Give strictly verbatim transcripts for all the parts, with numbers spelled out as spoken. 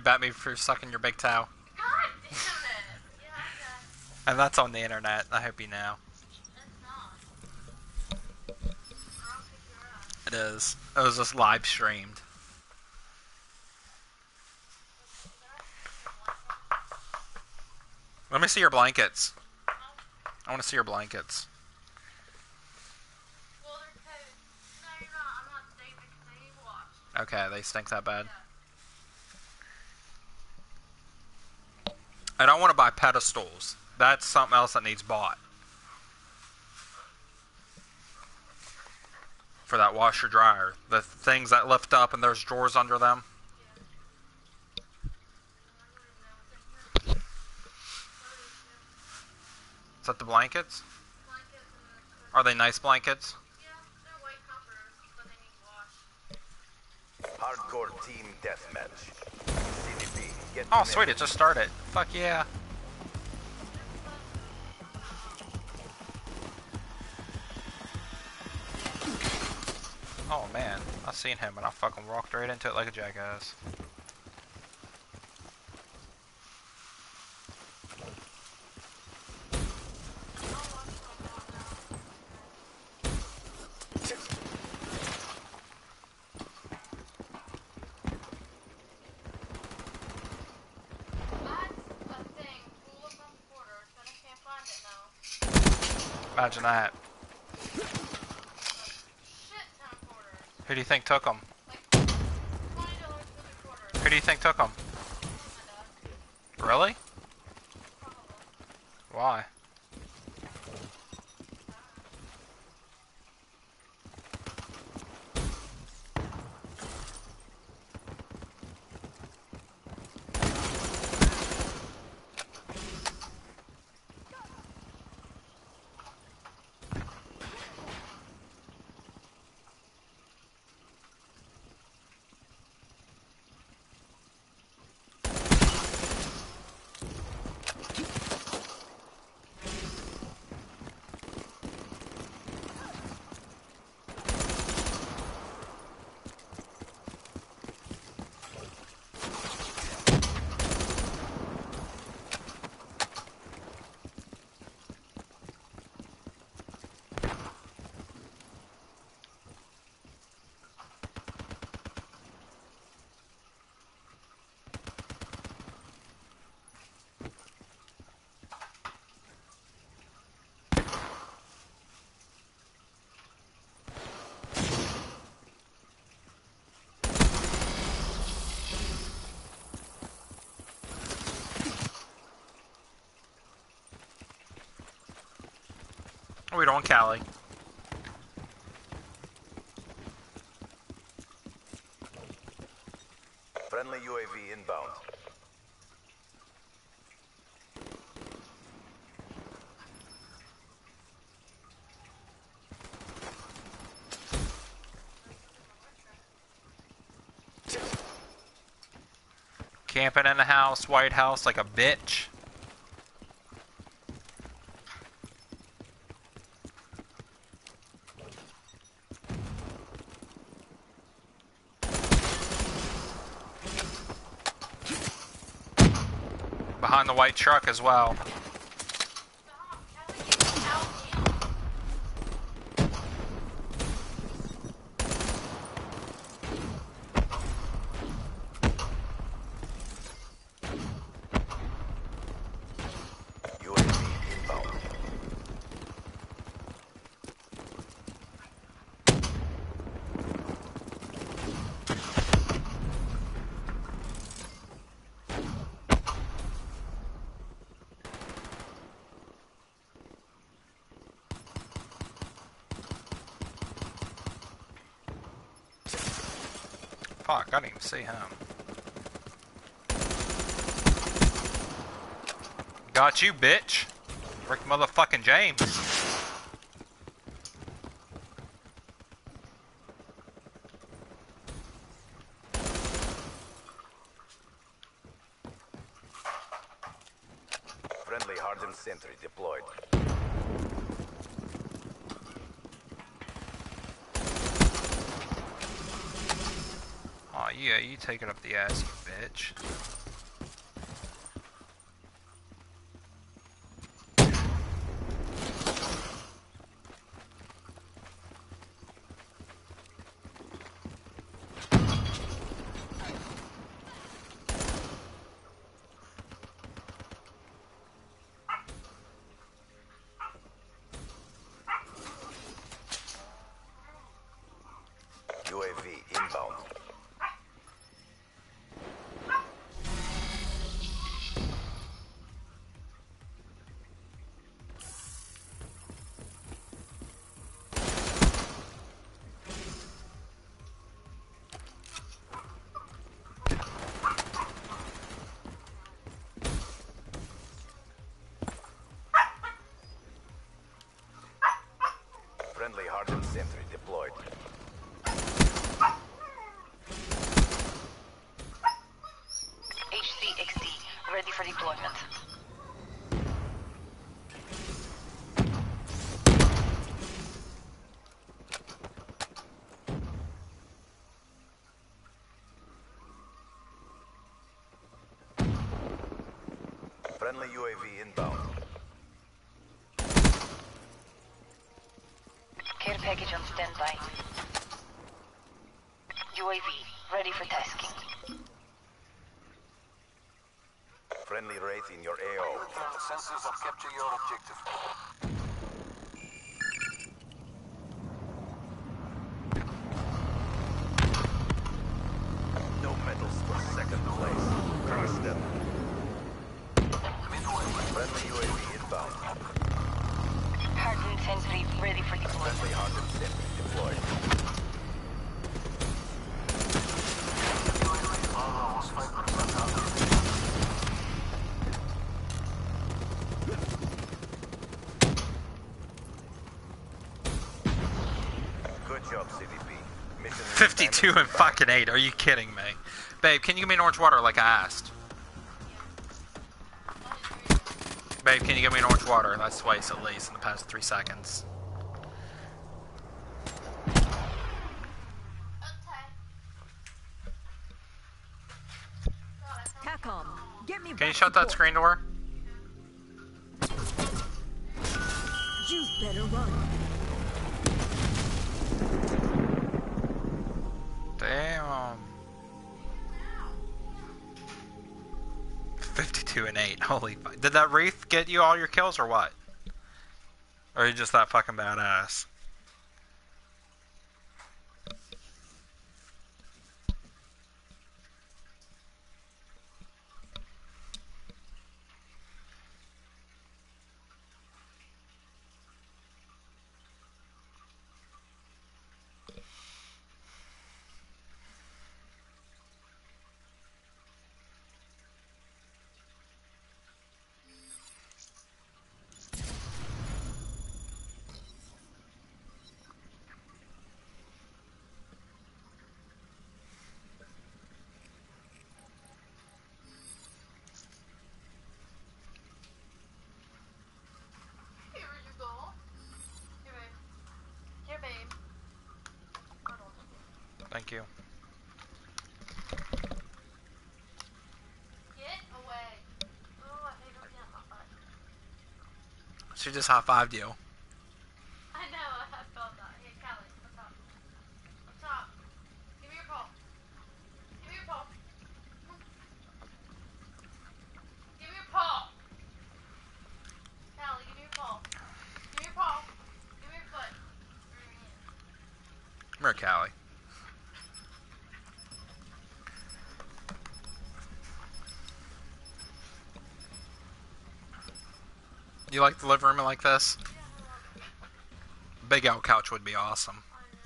Bet me for sucking your big toe. God damn it! Yeah, okay. And that's on the internet. I hope you know. It's not. I'll kick your ass. It is. It was just live streamed. Let me see your blankets. I want to see your blankets. Well, they're toast. No, you're not. I'm not David because I need washed. Okay, they stink that bad. Yeah. I don't want to buy pedestals. That's something else that needs bought. For that washer dryer. The things that lift up and there's drawers under them. Is that the blankets? Blankets and the cushions. Are they nice blankets? Yeah, they're white comforters, but they need wash. Hardcore team deathmatch. C D P, get Oh, them sweet, in. it just started. Fuck yeah. Oh man, I seen him and I fucking walked right into it like a jackass. That's a thing. We'll look on the quarters, but I can't find it now. Imagine that. Shit ton of quarters. Who do you think took them? Like, twenty dollars for the quarters. Who do you think took them? My dad. Really? Probably. Why? What are we doing, Callie? Friendly U A V inbound. Camping in the house, White House like a bitch. Behind the white truck as well. U A V inbound. Fuck, I didn't even see him. Got you, bitch. Rick motherfucking James. Friendly hardened sentry deployed. Oh yeah, you take it up the ass, you bitch. Friendly U A V inbound. Care package on standby. U A V ready for tasking. Friendly Wraith in your A O. Sensors have captured your objective. No medals for second place. Crush them. Friendly U A V inbound. Hardened sentry ready for deployment. Friendly hardened sentry deployed. Good job, C D P. Mission fifty-two and fucking eight. Are you kidding me? Babe, can you give me an orange water like I asked? Babe, can you give me an orange water? That's twice at least in the past three seconds. Okay. TACOM, get me Can you back shut that support. screen door? You better run. Damn. fifty-two and eight. Holy fuck. Did that Wraith get you all your kills or what? Or are you just that fucking badass? Here you go. Here, babe. Here, babe. Hold on. Thank you. Get away. Oh, I hate looking at my butt. She just high-fived you. I know, I felt that. Hey, Callie, what's up? What's up? Give me your paw. Give me your paw. Give me your paw. Callie, give me your paw. Give me your paw. Give me your foot. Come here, Callie. You like the living room like this? Big out couch would be awesome. I know.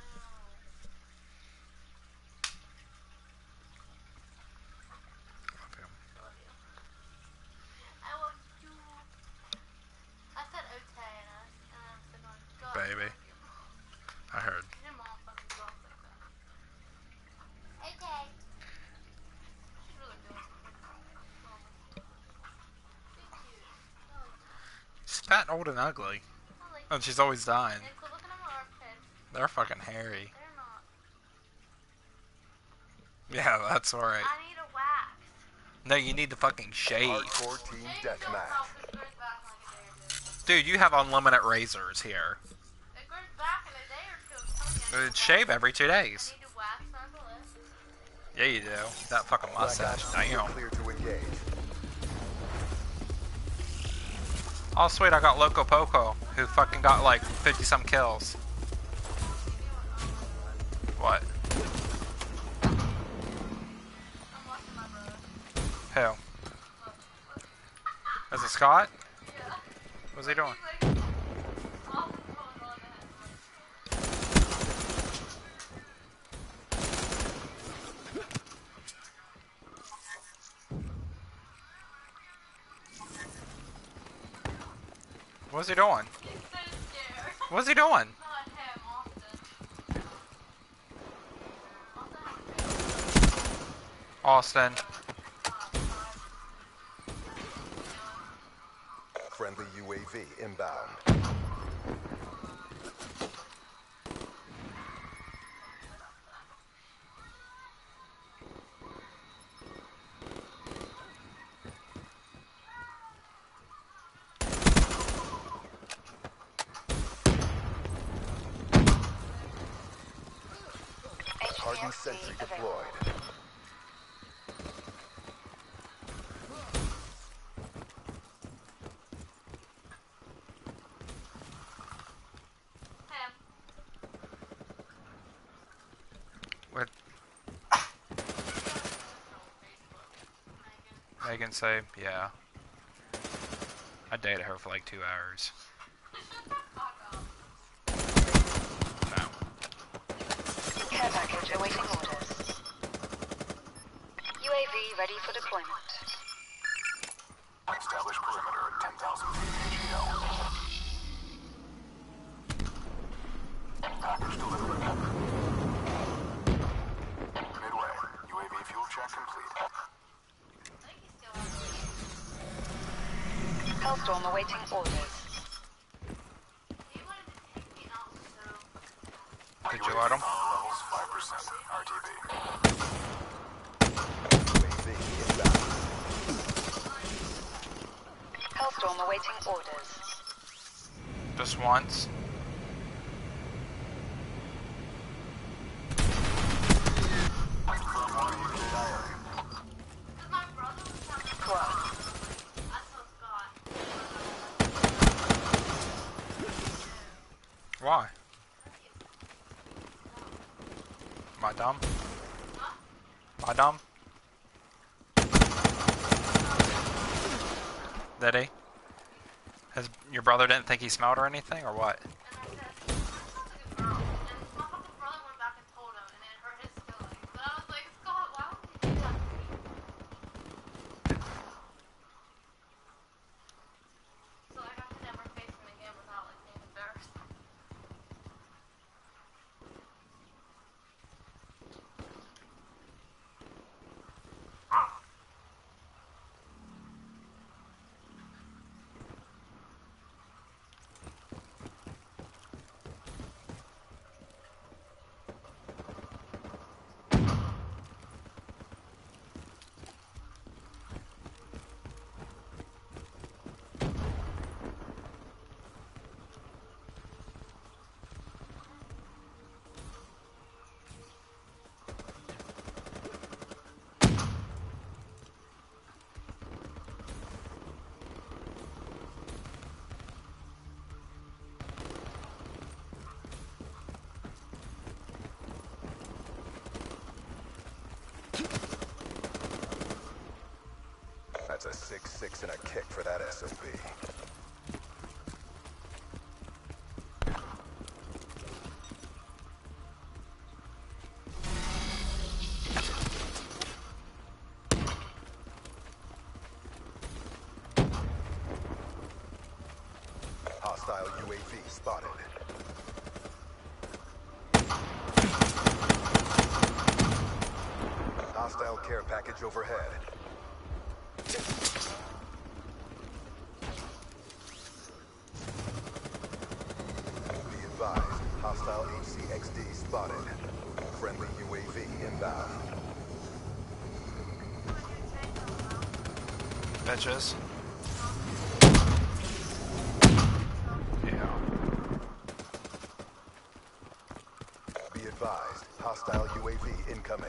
I want you. I said okay, and I, and I said, oh, God. Baby. I heard. Your mom fucking talks like that. Okay. She's really doing it. She's cute. I She's fat, old, and ugly. like, I like And she's always dying. And quit looking at my armpit. They're fucking hairy. They're not. Yeah, that's alright. I need a wax. No, you need to fucking shave. Hardcore team Shave don't deathmatch. help. It grows back in like a day or two. Dude, you have unlimited razors here. It grows back in a day or two. I'm telling you, I need Uh, to Shave wax. every two I days. need to wax my bullets. Yeah, you do. That fucking mustache. Damn. Clear to engage. Oh, sweet, I got Loco Poco, who fucking got like fifty some kills. What? I'm watching my brother. Who? Is it Scott? Yeah. What's he doing? He's like, off the phone while I'm ahead. What's he doing? He's so scared. What's he doing? Not him, Austin. Austin. Friendly U A V inbound. Sentry available. deployed. Him. What Megan say? Yeah. I dated her for like two hours. No. Care package awaiting orders. U A V ready for deployment. Establish perimeter at ten thousand feet A G L. Package delivered. Midway. U A V fuel check complete. I think he's still on. Hellstorm awaiting orders. He wanted to take me out, so. Did you let him? Power levels five percent. R T B. U A V inbound. Hellstorm awaiting orders. Just once? Confirm one E K I area. Because my brother was having a Cross. I saw Scott. Why? Am I dumb? Am I dumb? Did he? Has your brother didn't think he smelled or anything, or what? And I said, that sounds like a girl. And my fucking brother went back and told him, and it hurt his feelings. But I was like, Scott, why would you do that to me? So I have to never face him again without like being embarrassed. That's a six six and a kick for that S O B. Hostile U A V spotted. Hostile care package overhead. Be advised, hostile H C X D spotted. Friendly U A V inbound. Bitches. Yeah. Be advised, hostile U A V incoming.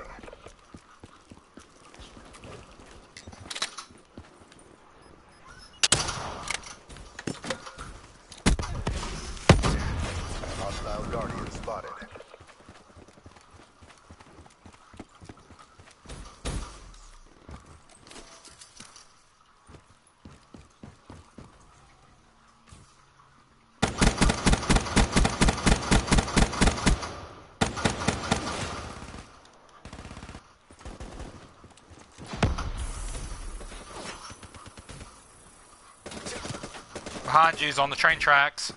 Hostile Guardian spotted. Behind you's on the train tracks.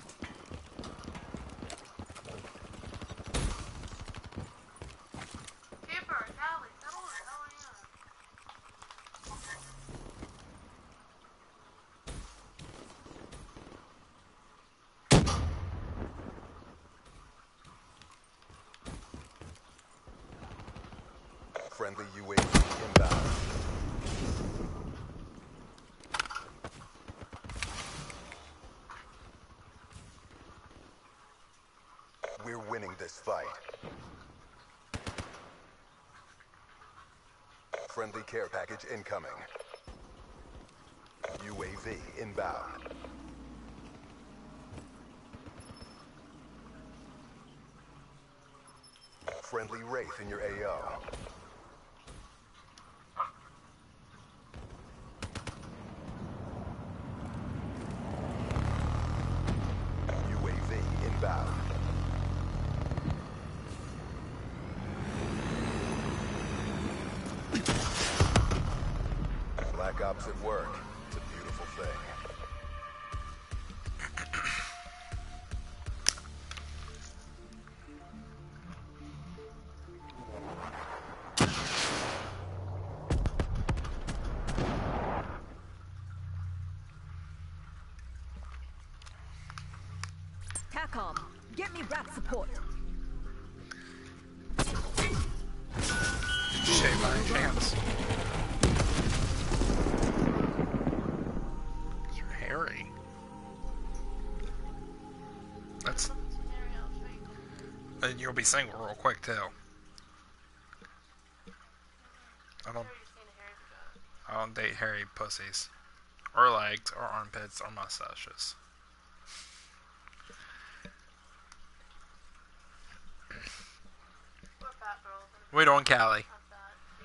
Keeper, Callie, settle the hell in. Friendly U A V inbound. We're winning this fight. Friendly care package incoming. U A V inbound. Friendly Wraith in your A O. U A V inbound. Black Ops at work. It's a beautiful thing. TACOM, get me rap support. Shave my chance. You're hairy. That's. And you'll be single real quick too. I don't. I don't date hairy pussies, or legs, or armpits, or mustaches. We're fat girls. We don't, Callie. I'm fat. You.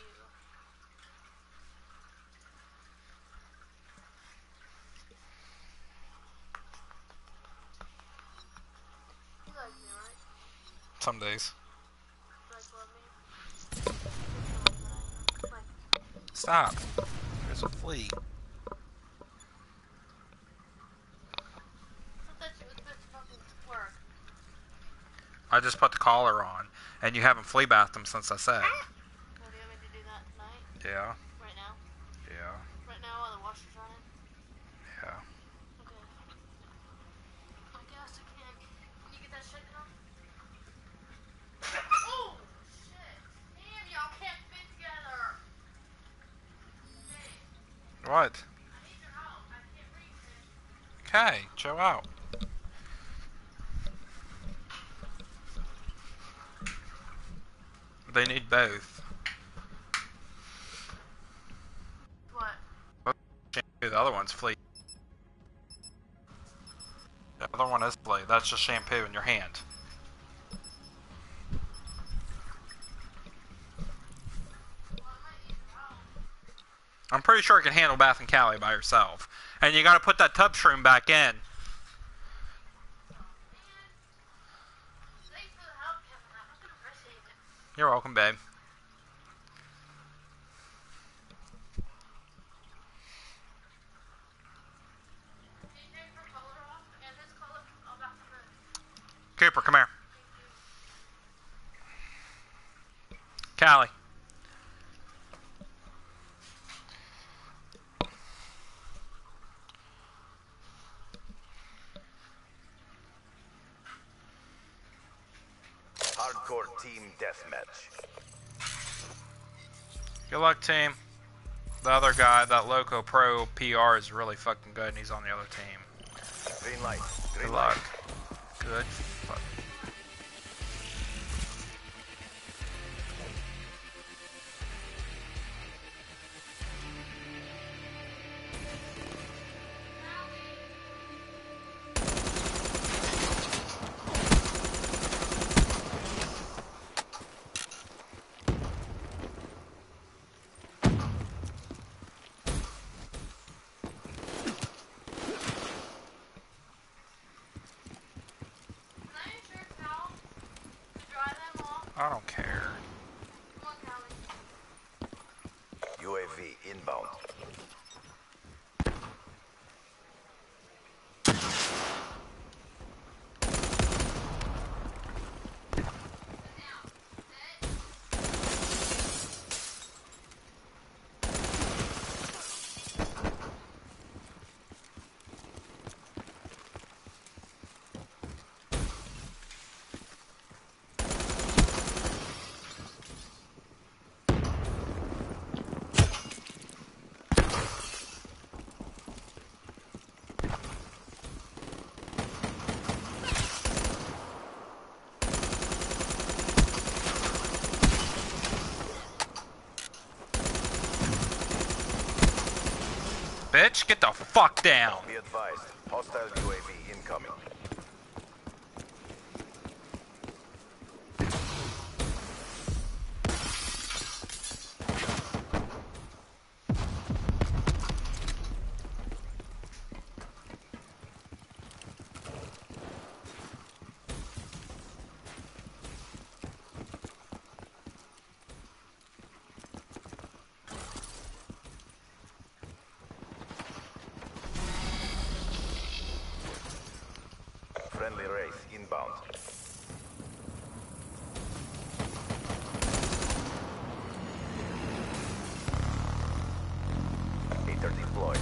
You like me, right? Some days. You like love me? Like, Stop. There's a flea. I thought that you was supposed to fucking work. I just put the collar on, and you haven't flea bathed him since I said. Well, do you want me to do that tonight? Yeah. Right now? Yeah. Right now while the washer's running? Yeah. Okay. I guess I can. Can you get that shit done? Oh, shit. Damn, y'all can't fit together. Hey, What? I need your help. I can't reach it. Okay, chill out. They need both. What? Shampoo, the other one's flea. The other one is flea. That's just shampoo in your hand. I'm pretty sure it can handle Bath and Cali by herself. And you gotta put that tub shroom back in. Thanks for the help, Kevin. I fucking appreciate it. You're welcome, babe. Can you take her collar off and his collar? I'll back him in. Cooper, come here. Callie. Hardcore team deathmatch. Good luck, team. The other guy, that Loco Pro P R, is really fucking good, and he's on the other team. Green light. Green Good light. luck. Good fuck. bitch. Get the fuck down. Be advised, hostile U A V incoming. Friendly Wraith inbound. Hater deployed.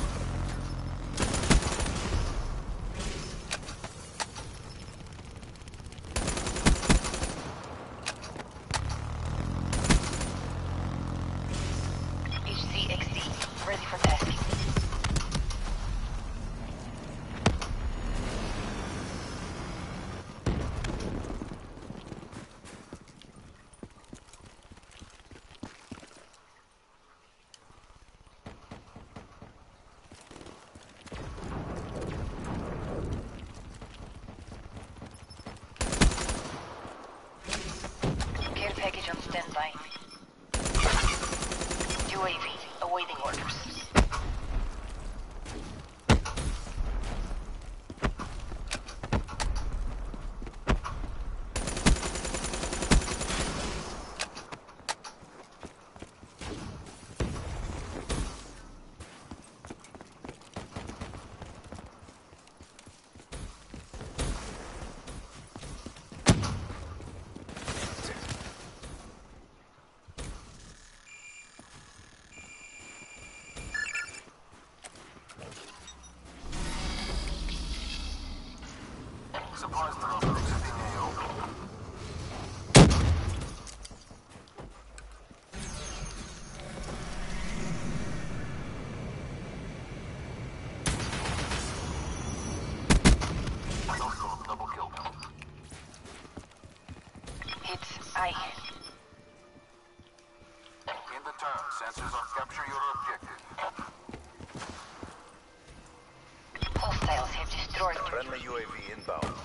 H C X D, ready for tasking. Care package on standby. U A V awaiting orders. Supplies delivered exiting A O. Hostile double kill. Hits I. In the turn, sensors on capture your objective. Hostiles have destroyed. Friendly U A V inbound.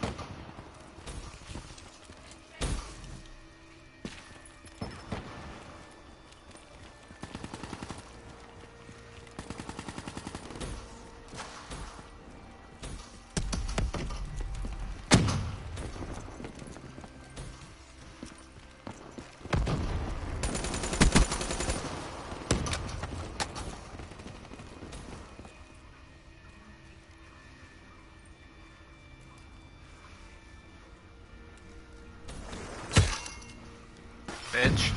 Bitch.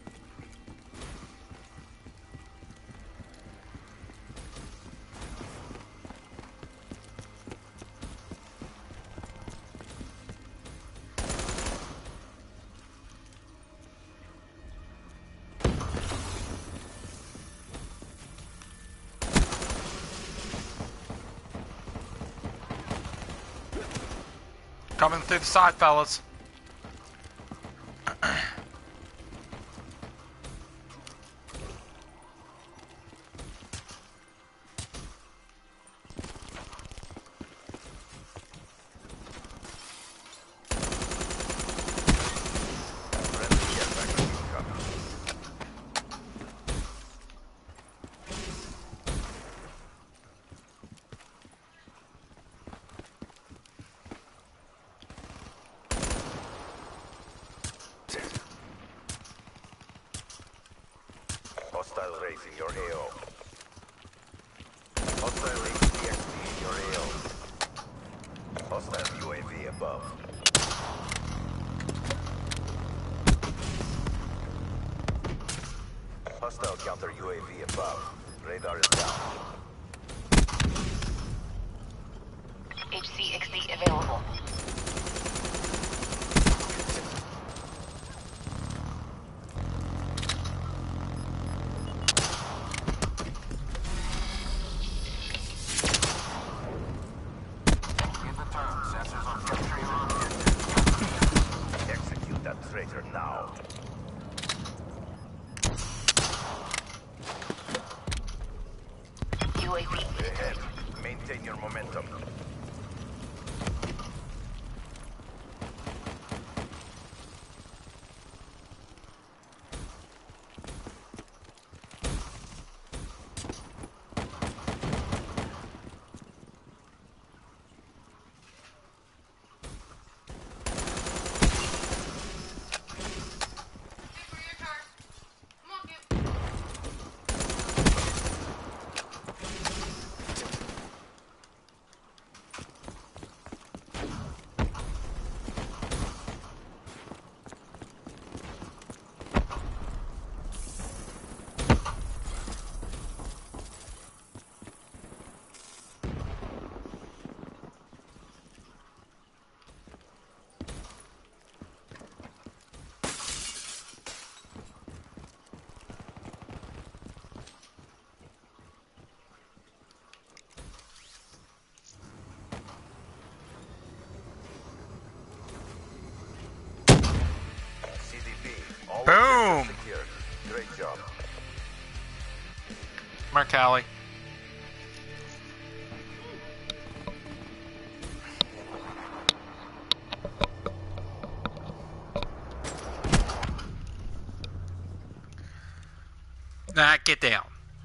Coming through the side, fellas. Hostile Wraith in your A O. Hostile H C X D in your A O. Hostile U A V above. Hostile counter U A V above. Radar is down. H C X D available. In the turn, sensors on capture your objective. Execute that traitor now. U A V. Ahead. Maintain your momentum. Cooper, your turn. Come on, Coop. C D P. All Boom! objectives secured. Great job. Come here, Callie. Nah, get down.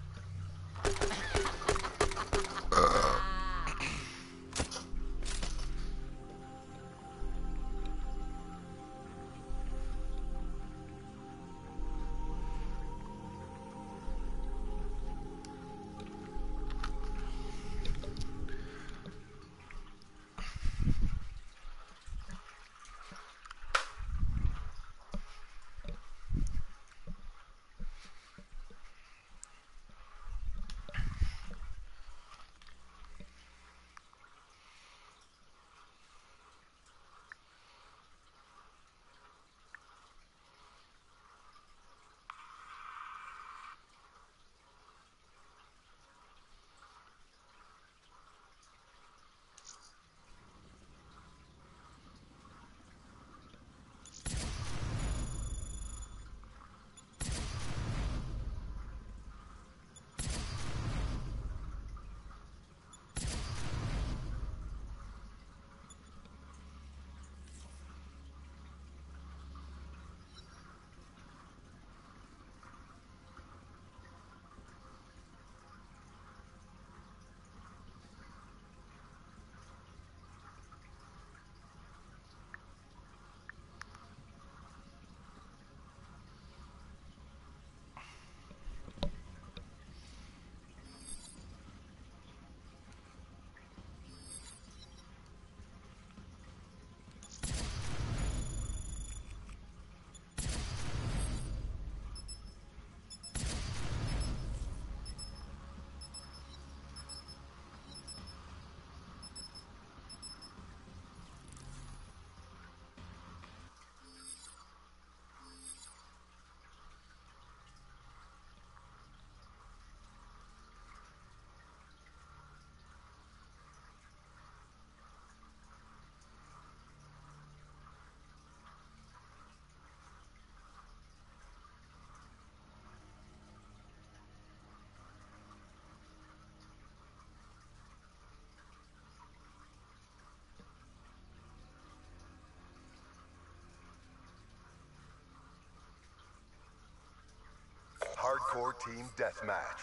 Hardcore team deathmatch.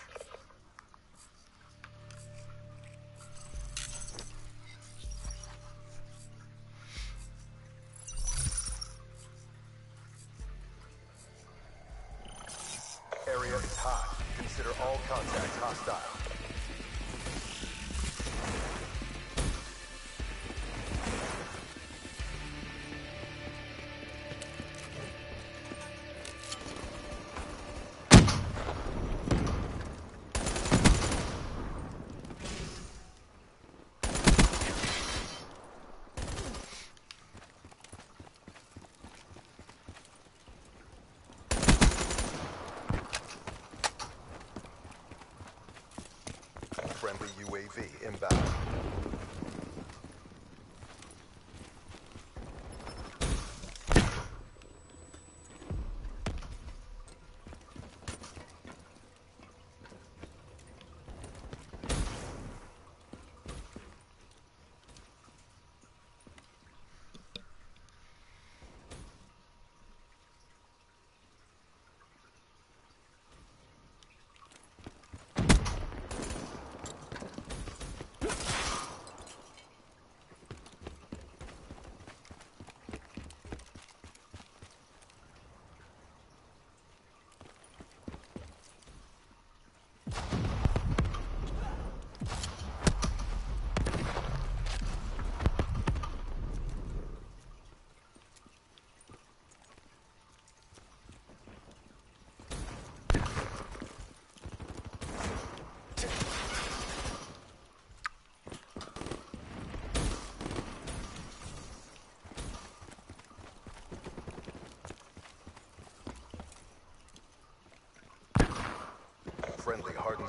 Area is hot. Consider all contacts hostile. Friendly U A V inbound.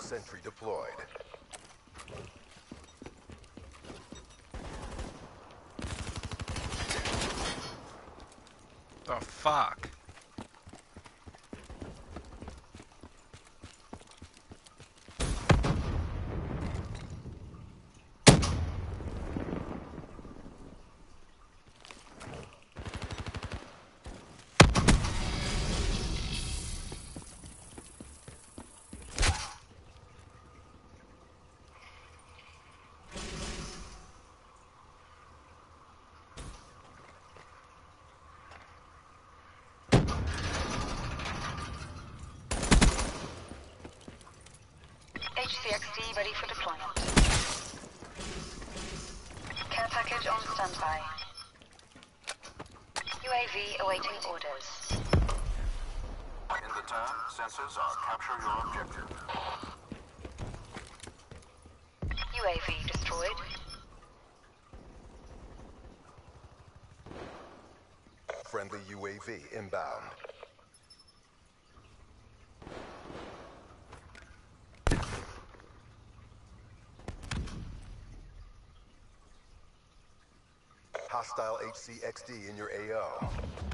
sentry deployed. The fuck? H C X D ready for deployment. Care package on standby. U A V awaiting orders. In the turn, sensors are capture your objective. U A V destroyed. Friendly U A V inbound. Hostile H C X D in your A O.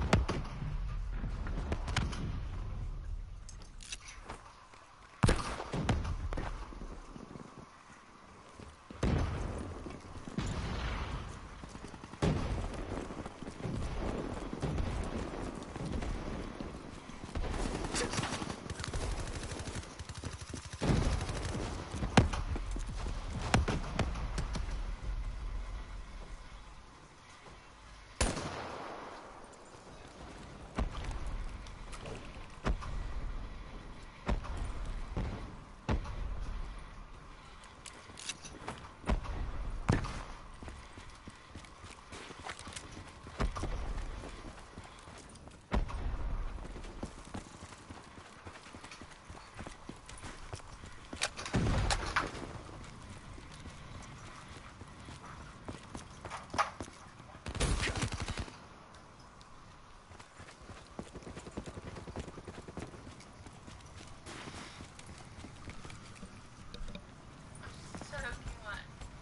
So what?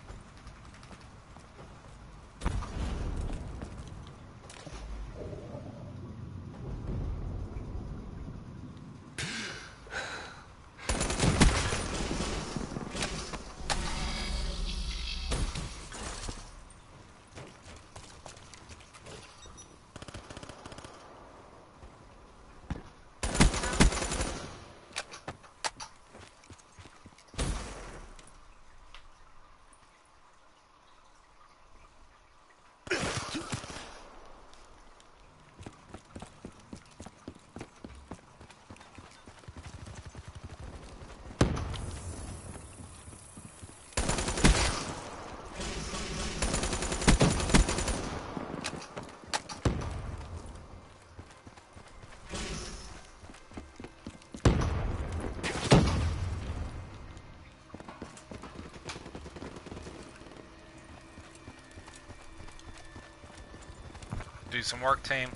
Do some work, team.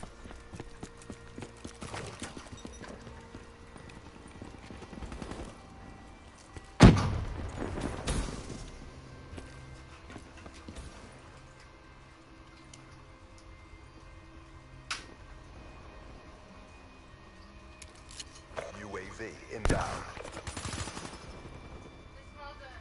U A V inbound. They smell good.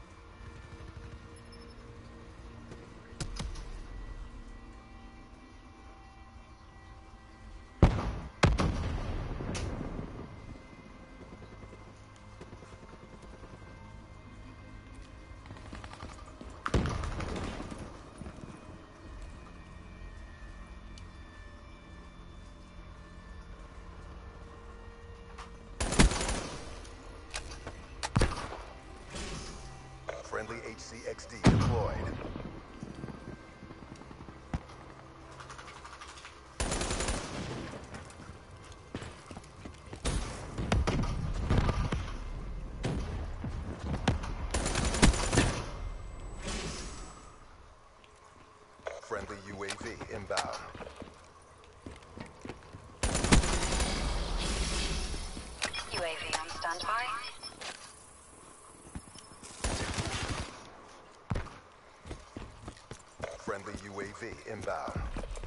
Friendly H C X D deployed. Friendly U A V inbound. U A V on standby. Friendly U A V inbound.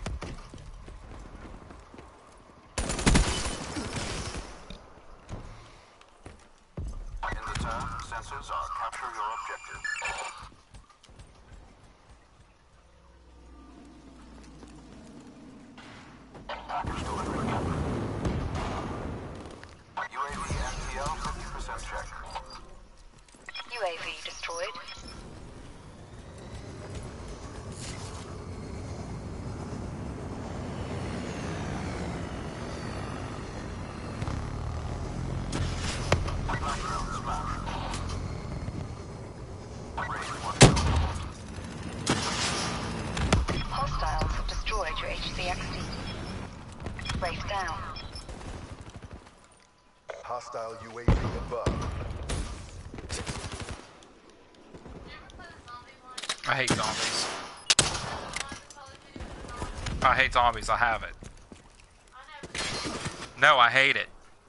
In the turn, sensors are capture your objective. Package delivery. U A V M T L fifty percent check. U A V destroyed. Background smash. Raid one. Hostiles have destroyed your H C X D. Race down. Hostile U A V above. Did you ever play the zombie one? I hate zombies. One with Call of Duty with the zombies? I hate zombies. I have it. I never. No, I hate it.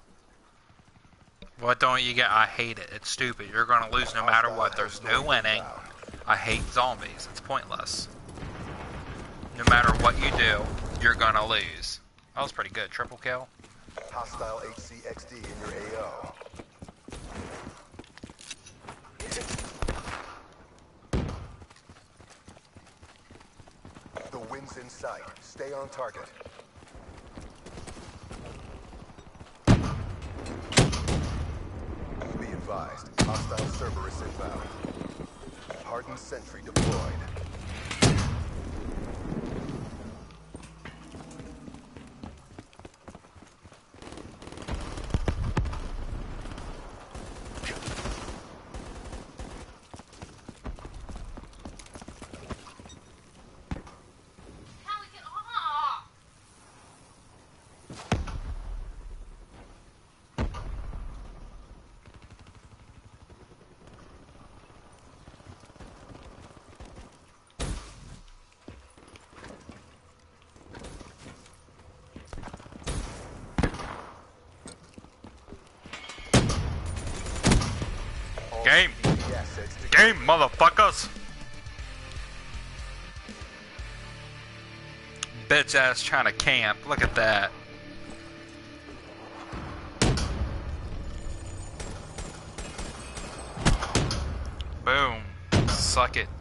What don't you get? I hate it. It's stupid. You're gonna lose no matter what. There's no winning. I hate zombies. It's pointless. No matter what you do, you're gonna lose. That was pretty good. Triple kill. Hostile H C X D in your A O. The wind's in sight. Stay on target. Be advised, hostile Cerberus inbound. Hardened sentry deployed. Callie, get off! All Game. C D assets to- Game, motherfuckers! Bitch ass trying to camp. Look at that. Boom. Suck it.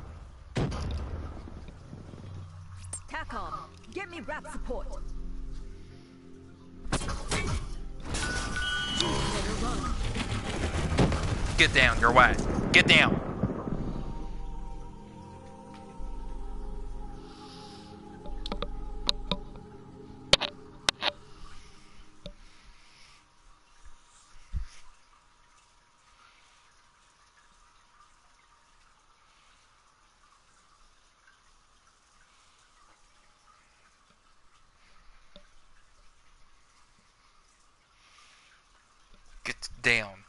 TACOM, get me rap support. Better run. Get down, your way. Get down. Get down.